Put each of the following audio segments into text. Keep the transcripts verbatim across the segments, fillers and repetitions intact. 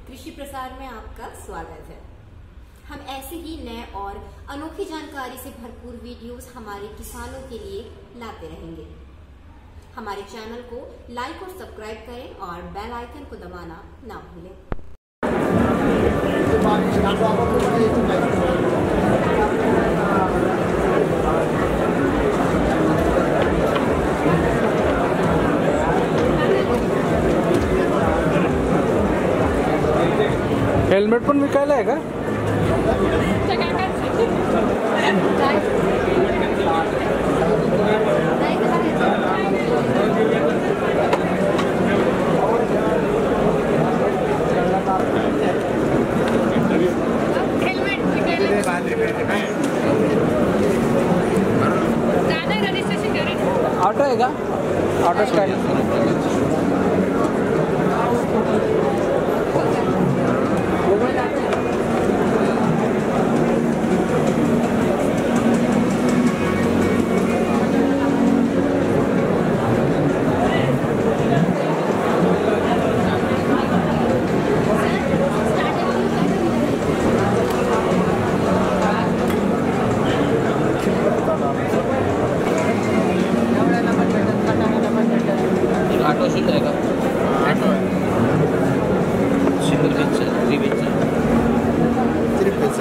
कृषि प्रसार में आपका स्वागत है। हम ऐसे ही नए और अनोखी जानकारी से भरपूर वीडियोस हमारे किसानों के लिए लाते रहेंगे। हमारे चैनल को लाइक और सब्सक्राइब करें और बेल आइकन को दबाना ना भूलें। हेल्मेट पण विकायला आहे का? ऑटो आहे का? ऑटो स्टँड ऑटो शुद्ध आहे का? ऑटो आहे single bench three bench three bench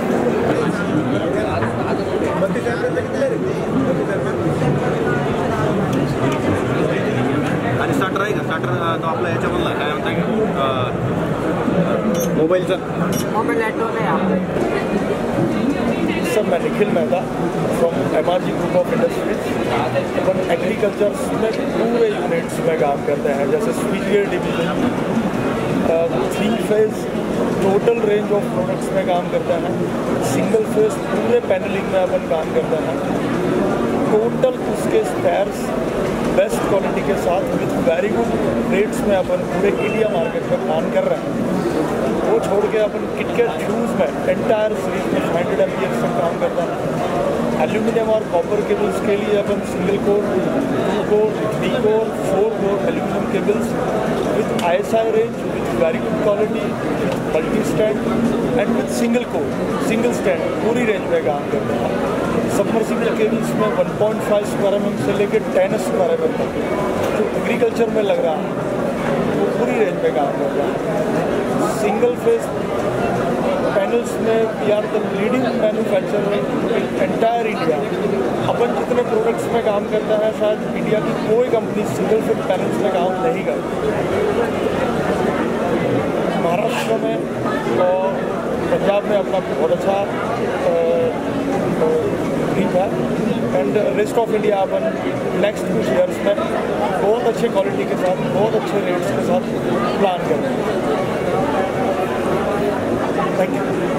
आणि स्टार्टर आहे का? स्टार्टर तो आपला याच्यामधला काय म्हणता मोबाईलचा मोबाईल ऑटो नाही सर मैं Nikhil Mehta from M R G group of industries. अपन एग्रीकल्चर में पूरे यूनिट्स में काम करते हैं, जैसे switchgear division, three phase total range of products में काम करते हैं, सिंगल फेज पूरे पैनलिंग में अपन काम करते हैं, टोटल उसके स्पेयर्स बेस्ट क्वालिटी के साथ विथ वेरी गुड रेट्स में अपन पूरे इंडिया मार्केट में काम कर रहे हैं। वो छोड़ के अपन किटकेट शूज़ में एंटायर सीरीज में हंड्रेड एम पी एस में काम करता है। एल्यूमिनियम और कॉपर केबल्स के लिए अपन single core, two core, three core, four core aluminium cables with I S I range, with very good quality, with multi strand and with single core, single strand पूरी range में काम करते हैं। Submersible cables में one point five square M M से लेकर ten square M M तक जो एग्रीकल्चर में लग रहा है वो पूरी रेंज में काम कर रहा है। सिंगल फेज पैनल्स में we are the leading manufacturer in entire India. अपन जितने प्रोडक्ट्स में काम करता है शायद इंडिया की कोई कंपनी सिंगल फेज पैनल्स में काम नहीं करती। महाराष्ट्र में और पंजाब में अपना बहुत अच्छा रीच है एंड रेस्ट ऑफ इंडिया अपन नेक्स्ट कुछ ईयर्स में बहुत अच्छे क्वालिटी के साथ बहुत अच्छे रेट्स के साथ प्लान कर रहे हैं। Thank you.